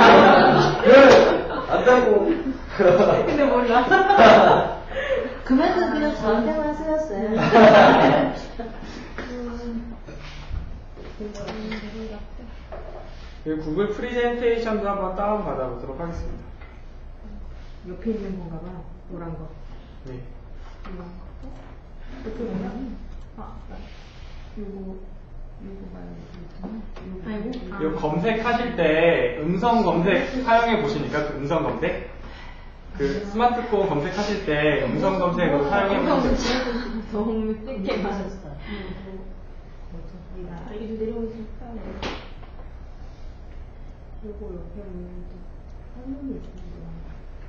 왜? 안 되고. 근데 몰라. 그만큼 그냥 저한테만 쓰였어요. 그리고 구글 프리젠테이션도 한번 다운받아 보도록 하겠습니다. 옆에 있는 건가 봐. 노란 거. 네. 옆에 뭐야? 아, 요거 요거 봐야 되겠구나. 아이고. 이거 검색하실 때 음성 검색 사용해 보시니까 그 음성 검색 그 스마트폰 검색하실 때 음성 검색으로 사용해 보시면 너무 쉽게 맞았어. 아, 이게 내려오니까 요거 옆에 있는 한눈을 주는 거야.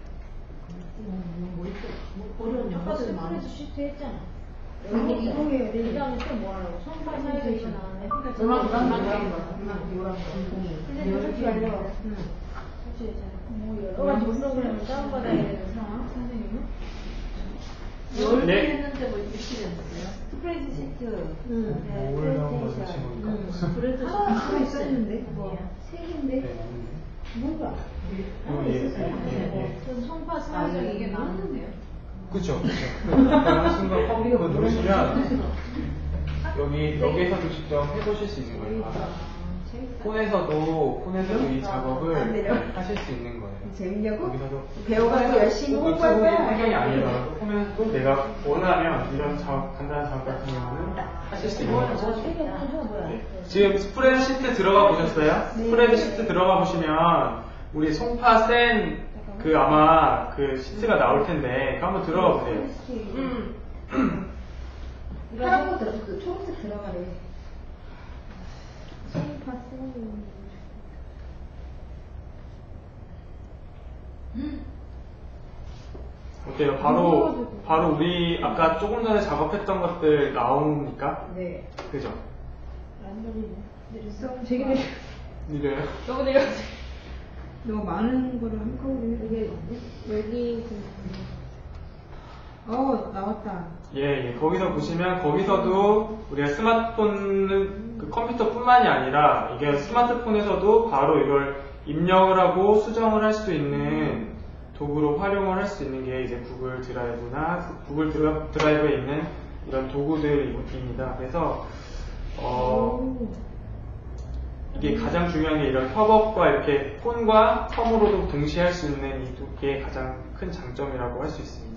어려운 아까도 영어들 많아. 스프레드 시트 했잖아. 아니, 이동해야 돼. 그 다음에 또 뭐 하려고? 손발 사이즈가 나왔네. 노란 거, 노란 거, 응. 노란 거. 근데 그렇게 하려고. 응. 뭐 여러 가지 프로그램을 다운받아야 되는 상황? 선생님은? 네. 네. 했는데 뭐 이렇게 됐어요? 스프레드 시트. 응. 네, 뭘 나온 프레젠테이션. 거지, 응. 그래도 하나 있었는데? 뭐. 세 개인데? 뭔가? 어, 예, 예, 네. 예. 좀 손파 사이즈가 이게 나왔는데요. 그쵸, 그쵸. 그 순간 컴퓨터 누르시면 여기, 여기에서도 직접 해보실 수 있는 거예요. 폰에서도, 폰에서도 이 작업을 하실 수 있는 거예요. 재밌냐고? 여기서도 배워가지고 열심히 홍보할 유튜브의 거야. 환경이 아니더라도 폰에서도 내가 원하면 이런 작업, 간단한 작업 같은 경우는 하실 수 있는 거죠. 네. 지금 스프레드시트 들어가 보셨어요? 스프레드시트 들어가 보시면 우리 송파 센 그 아마 그 시트가 나올 텐데 그거 한번 들어가 보세요. 응. 할아버지 그 초록색 들어가래. 어때요? 바로 바로 우리 아까 조금 전에 작업했던 것들 나옵니까? 네. 그죠? 되게 내 이래요? 너무 내려가지. 너무 많은 거를 한꺼번에 이게 여기 어 나왔다. 예, 예. 거기서 보시면 거기서도 우리가 스마트폰 그 컴퓨터뿐만이 아니라 이게 스마트폰에서도 바로 이걸 입력을 하고 수정을 할 수 있는 도구로 활용을 할 수 있는 게 이제 구글 드라이브나 구글 드라- 드라이브에 있는 이런 도구들입니다. 그래서 어, 이게 가장 중요한 게 이런 협업과 이렇게 폰과 컴으로도 동시에 할 수 있는 이 두 개의 가장 큰 장점이라고 할 수 있습니다.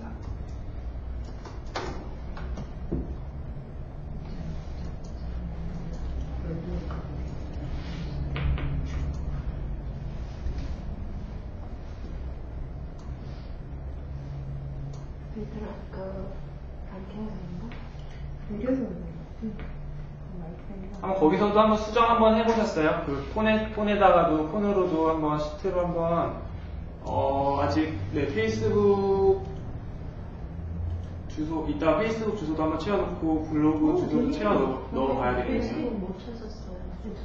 한번 거기서도 한번 수정 한번 해보셨어요? 그 폰에 폰에다가도 폰으로도 한번 시트로 한번 어 아직 네 페이스북 주소 이따 페이스북 주소도 한번 채워놓고 블로그 주소도 채워 넣- 넣어봐야 되겠네요. 못 찾았어요.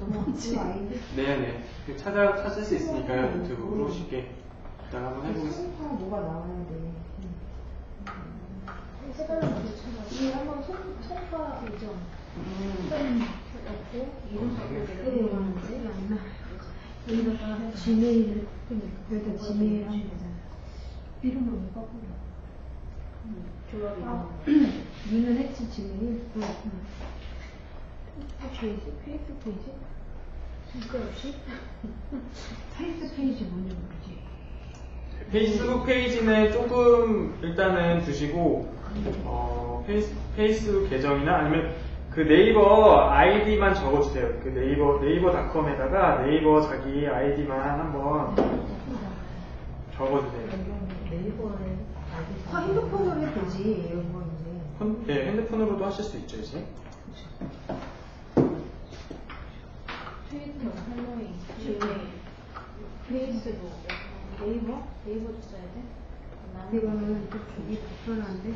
네네 그 찾아 찾을 수 있으니까요. 유튜브로 쉽게 일단 한번 해보겠습니다. 송파 뭐가 나오는데. 색깔은 어디 찾아? 이 한번 손 손파 이죠. 해갖고 이름 바꾸기를 해보는지 여기다가 지메일 여기다 지메일 하면 되잖아. 이름을 못 바꾸려. 조합이 아, 유는 했지 지메일. 응. 페이지 페이스 페이지. 쓸데없이 페이스 페이지 뭔지 모르지. 페이스북 페이지는 조금 일단은 두시고 어, 페이스, 페이스북 계정이나 아니면 그 네이버 아이디만 적어주세요. 그 네이버 네이버닷컴에다가 네이버 자기 아이디만 한번 적어주세요. 네이버에 아, 핸드폰으로 해도 되지. 이거 이제. 폰- 네, 핸드폰으로도 하실 수 있죠 이제. 트위터, 할로윈, 지메일, 페이스북, 네이버? 네이버도 써야 돼? 나는 이거는 또 보기 불편한데.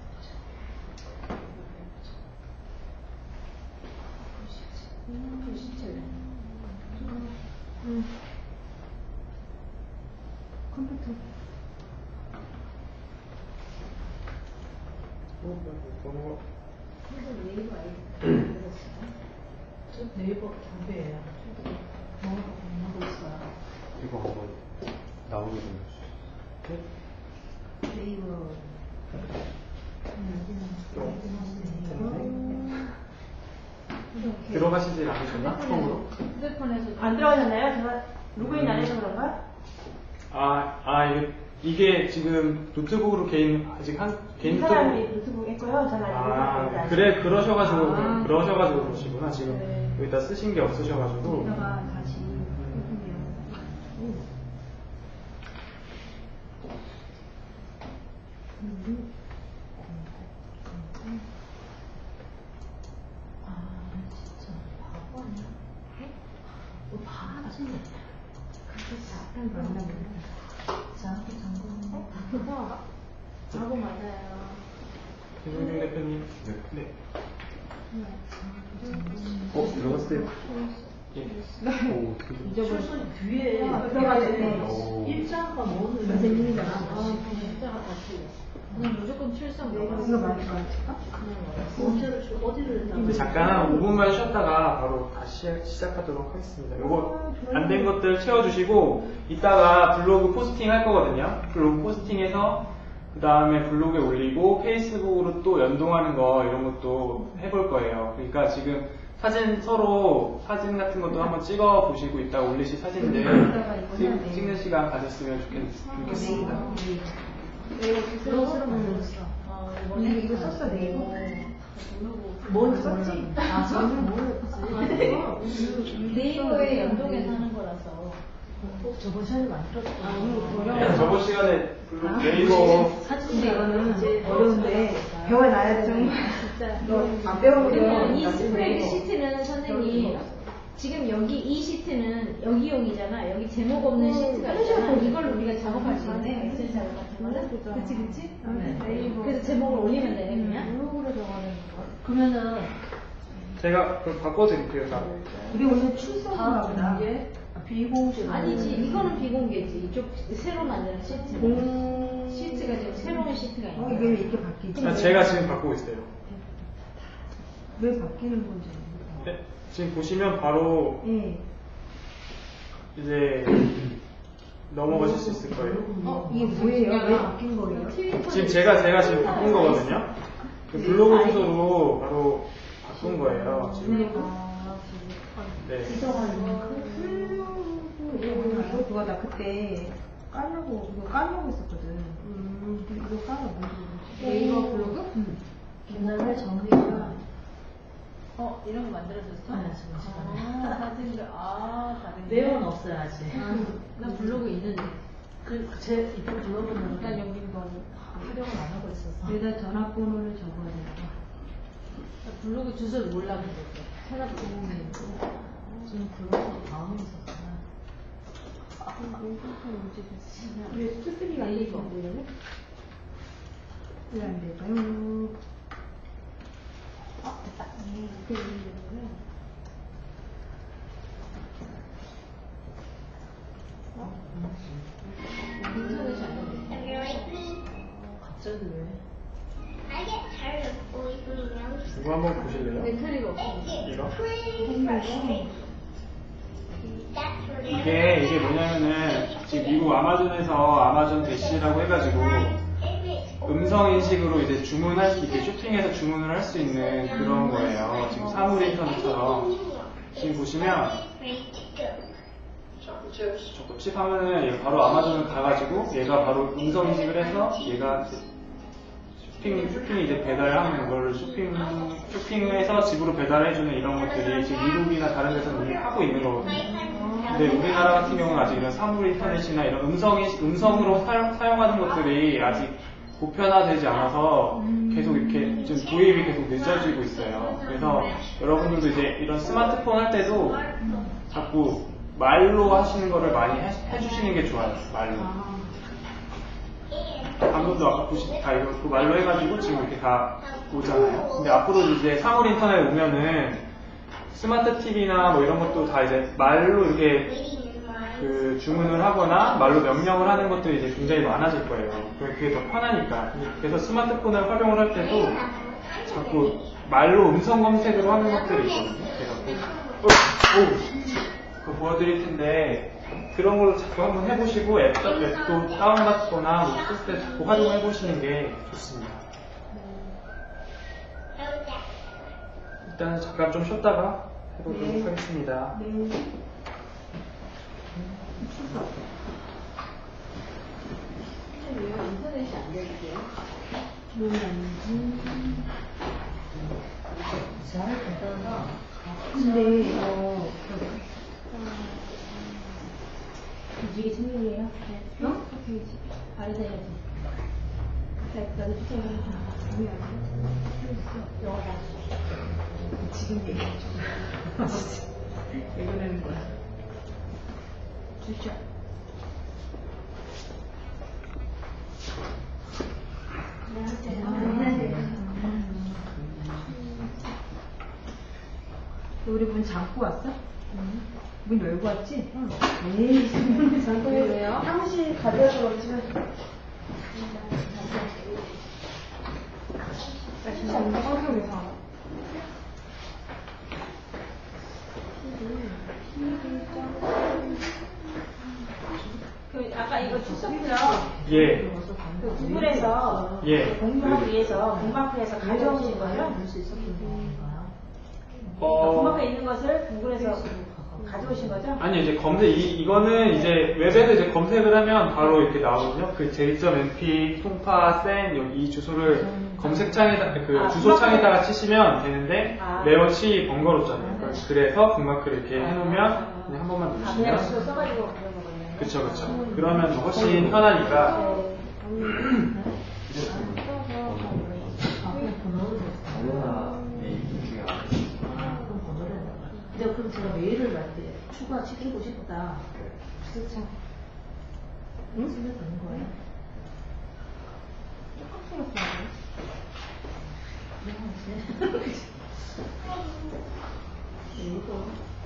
음, 응. 컴퓨터. 번호가 네이버 아이디 저 네이버 경배예요. 뭐가 공부하고 있어요. 이거 한번 나오게 좀 해주세요. 네이버. 들어가시질 않으셨나? 처음으로? 휴대폰에서 안 들어가셨나요? 제가 로그인 안 해서 그런가? 아, 아, 이게, 이게 지금 노트북으로 개인, 아직 한, 개인 이 사람이 노트북 했고요. 저는 아, 아직 그래, 그러셔가지고, 아. 그러셔가지고 그러시구나. 지금 네. 여기다 쓰신 게 없으셔가지고. 이따가 다시 해보세요. 아, 진짜 바보 아니야? 뭐 바보지? 그렇게 작은 만나면 저한테 잠그는 그거 하고 맞아요. 김성준 대표님. 네. 네. 음. 어, 들어갔어요? 예. 오, 어떻게 좀- 출소리 뒤에 아, 들어가야 돼. 오. 일자가 뭐는 선생님이잖아. 아, 진짜가 다 틀려. 그냥 무조건 출석 이거 넣어. 이거 맞을 것 같아. 어디를 줄- 어디를 근데 잠깐 한 오 분만 쉬었다가 바로 다시 시작하도록 하겠습니다. 이거 안 된 것들 채워주시고 이따가 블로그 포스팅 할 거거든요. 블로그 포스팅해서 그 다음에 블로그에 올리고 페이스북으로 또 연동하는 거 이런 것도 해볼 거예요. 그러니까 지금 사진 서로 사진 같은 것도 한번 찍어 보시고 이따 올리실 사진들 찍- 찍는 시간 가졌으면 좋겠, 좋겠습니다. 네이버 기술로 만들었어. 아, 근데 이거 썼어, 네이버? 뭔지 썼지? 몰랐는데. 아, 저는 음. 네이버에 연동해서 하는 거라서. 꼭 저번 시간에 만들었던 네, 저번 시간에 블로그 네이버 사진 근데 이거는 이제 어려운데 배워놔야 좀. 진짜. 이거 안 배우면 그러면 이 나중에 스프레드 시트는 선생님 지금 여기 이 시트는 여기용이잖아. 여기 제목 없는 시트가 있잖아. 이걸 우리가 작업할 수 있네. 엑셀 작업 같은 거는. 그치 그치? 네. 그래서 제목을 올리면 되네 그냥. 블로그로 적어야 되는 거. 그러면은 제가 그럼 바꿔드릴게요. 다. 우리 오늘 출석인가 다음 보다. 공개 비공개 아니지 이거는 비공개지. 이쪽 새로 만드는 시트. 공... 시트가 지금 새로운 시트가 어, 있는 이게 왜 이렇게 바뀌지? 아, 제가 지금 바꾸고 있어요. 왜 바뀌는 건지. 네, 지금 보시면 바로 예. 이제 넘어가실 수 있을 거예요. 어, 이게 뭐예요? 왜 바뀐 거예요? 지금 제가 제가 지금 바꾼 거거든요. 그 블로그 주소로 바로 바꾼 거예요. 지금. 네. 이거 그거 나 그때 깔려고 이거 깔려고 했었거든. 음, 이거 깔아 뭐 네이버 블로그? 옛날에 정리가 어 이런 거 만들어줬어? 네, 지금 아 사진들 아 다른 게. 내용은 없어요 아직. 나 블로그 있는데. 그제 이쪽 블로그는 일단 여기 뭐 활용을 안 하고 있어서. 여기다 전화번호를 적어야 돼. 나 블로그 주소를 몰라 그랬어. 찾아보고. 지금 블로그 다음에 있었구나. 왜 스트리가 안 되죠? 왜안 될까요? 어 됐다. 이렇게 올리는 거구나. 인터넷이 안 되네. Have your right knee. 갑자기 왜? I get tired of always being young. 이거 한번 보실래요? 배터리가 없어. 이거? Pretty frustrating. That's what it 이게 이게 뭐냐면은 지금 미국 아마존에서 아마존 대시라고 해가지고 음성 인식으로 이제 주문할 수 이렇게 쇼핑해서 주문을 할 수 있는 그런 거예요. 지금 사물 인터넷처럼 지금 보시면 접붙이 하면은 얘가 바로 아마존을 가가지고 얘가 바로 음성 인식을 해서 얘가 이제 쇼핑 쇼핑 이제 배달하는 걸 쇼핑 쇼핑해서 집으로 배달해주는 이런 것들이 지금 미국이나 다른 데서는 이미 하고 있는 거거든요. 근데 우리나라 같은 경우는 아직 이런 사물 인터넷이나 이런 음성이 음성으로 사용, 사용하는 것들이 아직 보편화되지 않아서 계속 이렇게 좀 도입이 계속 늦어지고 있어요. 그래서 여러분들도 이제 이런 스마트폰 할 때도 자꾸 말로 하시는 거를 많이 해, 해주시는 게 좋아요. 말로. 방금도 아까 보시 다 이거 그 말로 해가지고 지금 이렇게 다 오잖아요. 근데 앞으로 이제 사물 인터넷 오면은 스마트 티비나 뭐 이런 것도 다 이제 말로 이렇게 그 주문을 하거나 말로 명령을 하는 것들이 이제 굉장히 많아질 거예요. 그게 더 편하니까. 그래서 스마트폰을 활용을 할 때도 자꾸 말로 음성 검색으로 하는 것들이 있거든요. 그래서 어, 오, 그거 보여드릴 텐데 그런 걸로 자꾸 한번 해보시고 앱, 앱도 다운받거나 뭐 쓸 때 자꾸 활용해 보시는 게 좋습니다. 일단 잠깐 좀 쉬었다가 해보도록 네. 하겠습니다. 네. 왜 인터넷이 안 되게요? 근데 어 이게 생일이에요? 네. 어? 페이지. 발효돼야지. 나도 추천을 좀 영어다. 지금 얘기해 줘. 왜 그러는 거야? 주죠. 우리 문 잠고 왔어? 문 열고 왔지? 에이, 잠고 왜요? 사무실 가져서 그렇지. 그 아까 이거 주셨죠? 예, 그 구글에서 예. 공부하기 위해서 공마크에서 가져오신 거예요? 어, 공마크에 있는 것을 구글에서 가져오신 거죠? 아니 이제 검색 이 이거는 이제 웹에서 이제 검색을 하면 바로 이렇게 나오거든요. 그 제이.엠피 통파 센 여기 이 주소를 검색창에다 그 아, 주소창에다가 치시면 되는데 아. 매우 치 번거롭잖아요. 그래서 북마크를 이렇게 해놓으면 그냥 한 번만 아, 그냥 누르시면 주소 써가지고 그런 거군요. 그쵸 그쵸. 그러면 훨씬 편하니까. 근데 그럼 제가 메일을 할 때 추가시키고 싶다. 그렇죠. 응? 쓰면 되는 거예요? 이거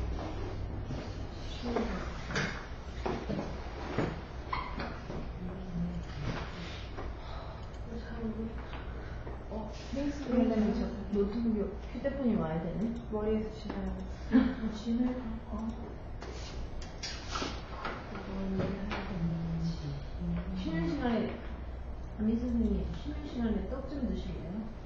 어, 페이스북에는 저 노트북이 휴대폰이 와야 되네. 머리에서 지나요. 진을 어. 쉬는 시간에 안미 선생님 쉬는 시간에 떡 좀 드실래요?